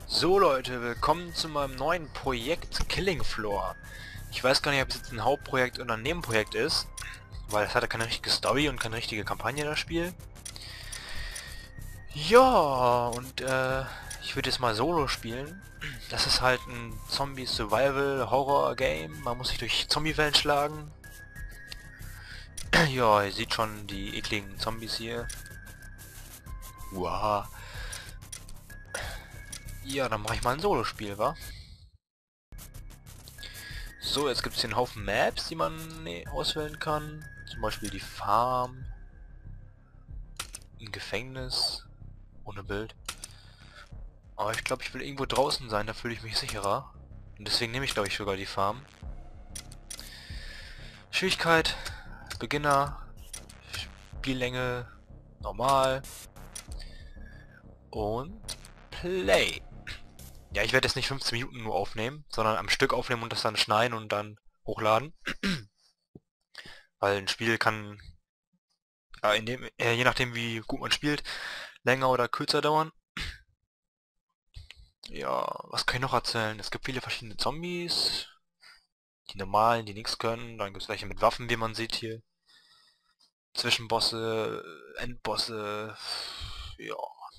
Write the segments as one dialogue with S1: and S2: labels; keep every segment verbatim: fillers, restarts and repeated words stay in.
S1: So Leute, willkommen zu meinem neuen Projekt Killing Floor. Ich weiß gar nicht, ob es jetzt ein Hauptprojekt oder ein Nebenprojekt ist, weil es hatte keine richtige Story und keine richtige Kampagne, das Spiel. Ja, und äh, ich würde jetzt mal Solo spielen. Das ist halt ein Zombie-Survival-Horror-Game. Man muss sich durch Zombie-Wellen schlagen. Ja, ihr seht schon die ekligen Zombies hier. Wow. Ja, dann mache ich mal ein Solo-Spiel, wa? So, jetzt gibt es hier einen Haufen Maps, die man nee, auswählen kann. Zum Beispiel die Farm. Ein Gefängnis. Ohne Bild. Aber ich glaube, ich will irgendwo draußen sein, da fühle ich mich sicherer. Und deswegen nehme ich, glaube ich, sogar die Farm. Schwierigkeit. Beginner. Spiellänge. Normal. Und Play. Ja, ich werde jetzt nicht fünfzehn Minuten nur aufnehmen, sondern am Stück aufnehmen und das dann schneiden und dann hochladen. Weil ein Spiel kann, äh, in dem, äh, je nachdem wie gut man spielt, länger oder kürzer dauern. Ja, was kann ich noch erzählen? Es gibt viele verschiedene Zombies. Die normalen, die nichts können. Dann gibt es welche mit Waffen, wie man sieht hier. Zwischenbosse, Endbosse. Ja.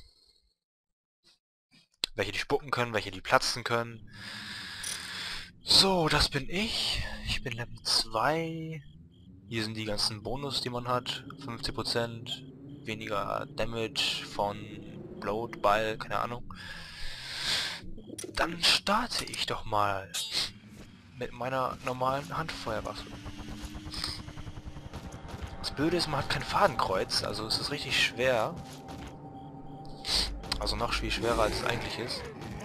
S1: Welche die spucken können, welche die platzen können. So, das bin ich. Ich bin Level zwei. Hier sind die ganzen Bonus, die man hat. fünfzig Prozent weniger Damage von Bloat, Ball, keine Ahnung. Dann starte ich doch mal mit meiner normalen Handfeuerwaffe. Das Blöde ist, man hat kein Fadenkreuz, also es ist richtig schwer. Also noch viel schwerer, als es eigentlich ist.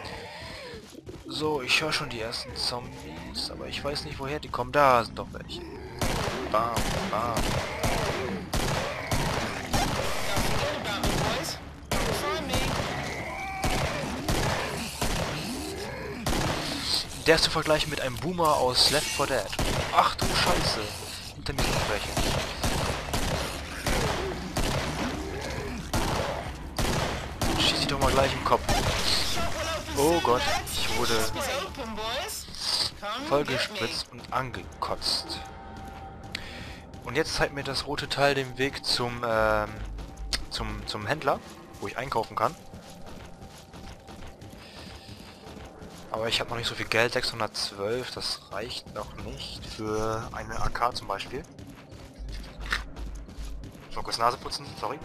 S1: So, ich höre schon die ersten Zombies, aber ich weiß nicht, woher die kommen. Da sind doch welche. Bam, bam. Der ist zu vergleichen mit einem Boomer aus Left four Dead. Ach du Scheiße. Hinter mir sind welche. Schieß ich doch mal gleich im Kopf. Oh Gott, ich wurde vollgespritzt und angekotzt. Und jetzt zeigt mir das rote Teil den Weg zum, ähm, zum, zum Händler, wo ich einkaufen kann. Aber ich habe noch nicht so viel Geld, sechshundertzwölf, das reicht noch nicht für eine A K zum Beispiel. Ich muss kurz Nase putzen, sorry.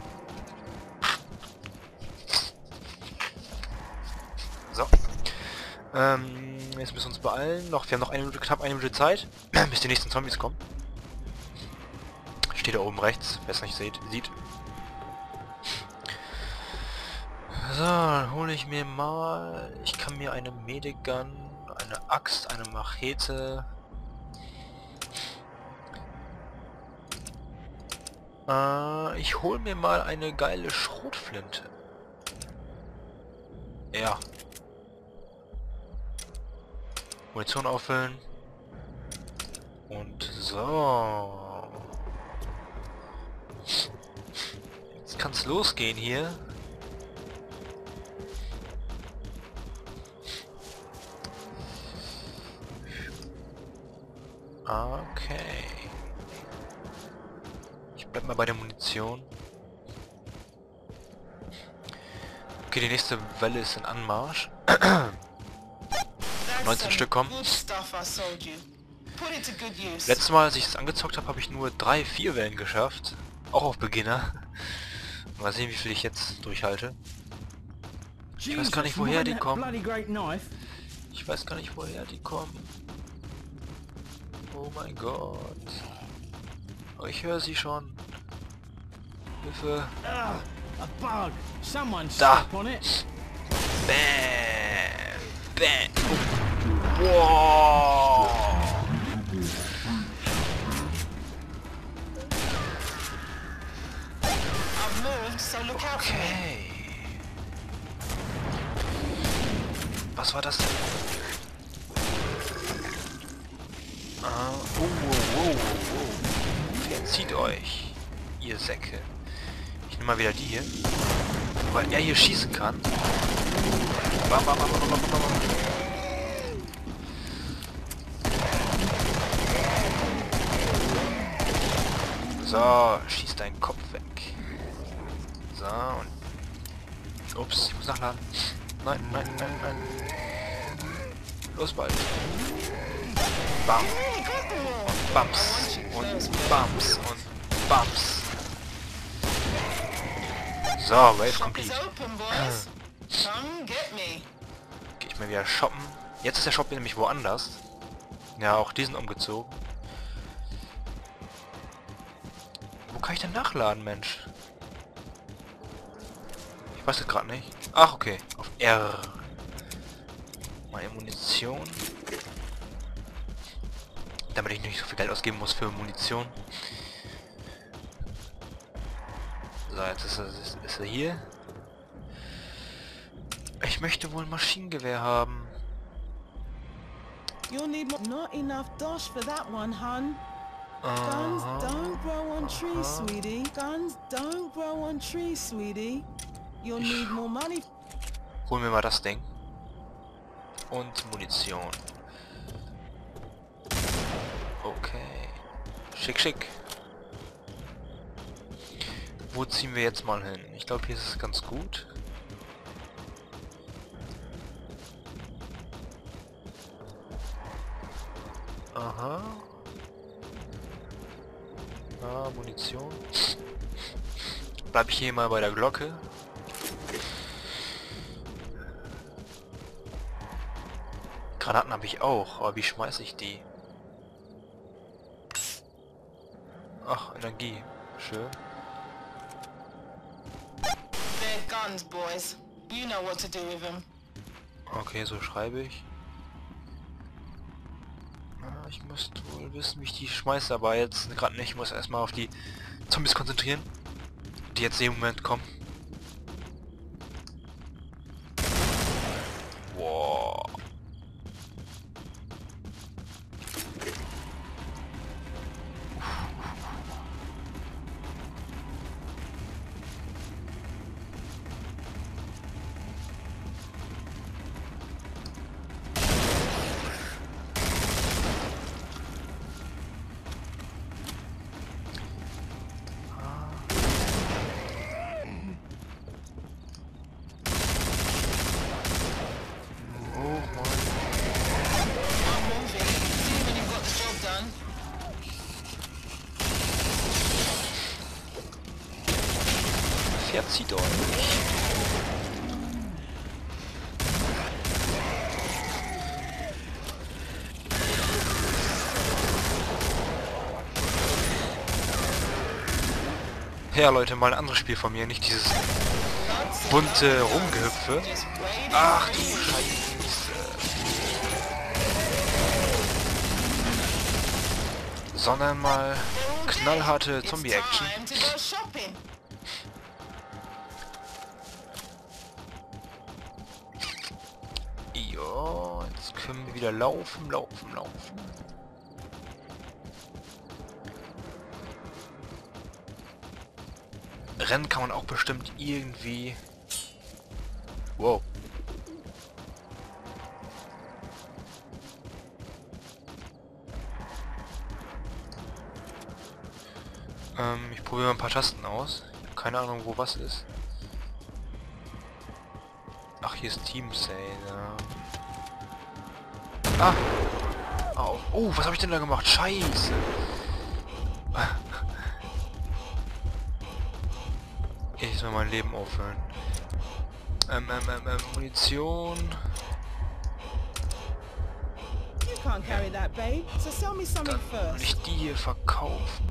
S1: So. Ähm, jetzt müssen wir uns beeilen. Noch, wir haben noch eine Minute, knapp eine Minute Zeit, bis die nächsten Zombies kommen. Steht da oben rechts, wer es nicht sieht. sieht. So, dann hole ich mir mal... Ich kann mir eine Medic Gun, eine Axt, eine Machete... Äh, ich hole mir mal eine geile Schrotflinte. Ja. Munition auffüllen. Und so. Jetzt kann es losgehen hier. Okay. Ich bleib mal bei der Munition. Okay, die nächste Welle ist in Anmarsch. neunzehn Stück kommen. Letztes Mal, als ich es angezockt habe, habe ich nur drei, vier Wellen geschafft. Auch auf Beginner. Mal sehen, wie viel ich jetzt durchhalte. Ich weiß gar nicht, woher die kommen. Ich weiß gar nicht, woher die kommen. Oh mein Gott. Oh, ich höre sie schon. Hilfe. Da. Bam. Bam. Oh. Wow. Okay. Was war das denn? Ah, oh, oh, oh, oh. Verzieht euch, ihr Säcke. Ich nehme mal wieder die hier. Weil er hier schießen kann. Bam, bam, bam, bam, bam, bam, bam. So, schieß deinen Kopf weg. So, und... Ups, ich muss nachladen. Nein, nein, nein, nein. Los bald. Bam. Und Bams. Und Bams. Und Bams. So, Wave complete. Geh ich mal wieder shoppen. Jetzt ist der Shop nämlich woanders. Ja, auch diesen umgezogen. Wo kann ich denn nachladen, Mensch? Ich weiß es gerade nicht. Ach, okay. Auf R. Meine Munition. Damit ich nicht so viel Geld ausgeben muss für Munition. So, jetzt ist er, ist, ist er hier. Ich möchte wohl ein Maschinengewehr haben.
S2: You'll need more. Not enough dosh for that one, hun. Guns
S1: Aha.
S2: don't grow on trees, sweetie. Guns don't grow on trees, sweetie. You'll need more money.
S1: Holen wir mal das Ding. Und Munition. Okay. Schick, schick. Wo ziehen wir jetzt mal hin? Ich glaube, hier ist es ganz gut. Aha. Ah, Munition. Bleib ich hier mal bei der Glocke. Granaten habe ich auch, aber wie schmeiße ich die? Ach, Energie. Schön.
S3: They're guns, boys. You know what to do with them.
S1: Okay, so schreibe ich. Ah, ich müsste wohl wissen, wie ich die schmeiße, aber jetzt gerade nicht. Ich muss erstmal auf die Zombies konzentrieren, die jetzt im Moment kommen. Wow. Pferd zieht ordentlich. Ja, Leute, mal ein anderes Spiel von mir, nicht dieses bunte Rumgehüpfe. Ach du Scheiße. Sondern mal knallharte Zombie-Action. Ja, jetzt können wir wieder laufen, laufen, laufen. Rennen kann man auch bestimmt irgendwie... Wow. Ähm, ich probiere mal ein paar Tasten aus. Ich habe keine Ahnung, wo was ist. Ach, hier ist Team Sale. Ah! Au. Oh, was habe ich denn da gemacht? Scheiße! Ich soll mein Leben aufhören. Ähm, ähm, ähm, ähm, Munition.
S2: You can't carry that, babe. So sell me something
S1: Dann will
S2: first.
S1: ich die hier verkaufen.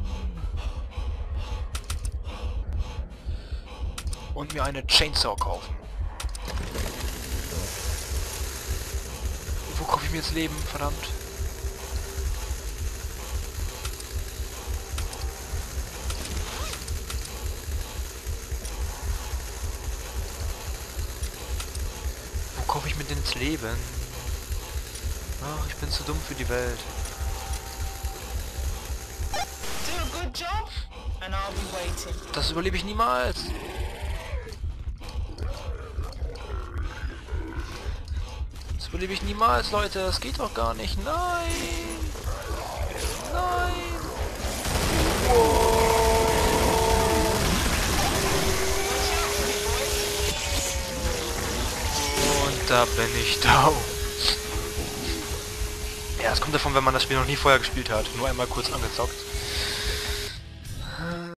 S1: Und mir eine Chainsaw kaufen. Wo kaufe ich mir jetzt Leben? Verdammt. Wo kaufe ich mir denn ins Leben? Ach, ich bin zu dumm für die Welt.
S3: Do a good job, and I'll be waiting.
S1: Das überlebe ich niemals. belebe ich niemals, Leute. Das geht doch gar nicht. Nein. Nein. Und da bin ich down. Ja, es kommt davon, wenn man das Spiel noch nie vorher gespielt hat. Nur einmal kurz angezockt.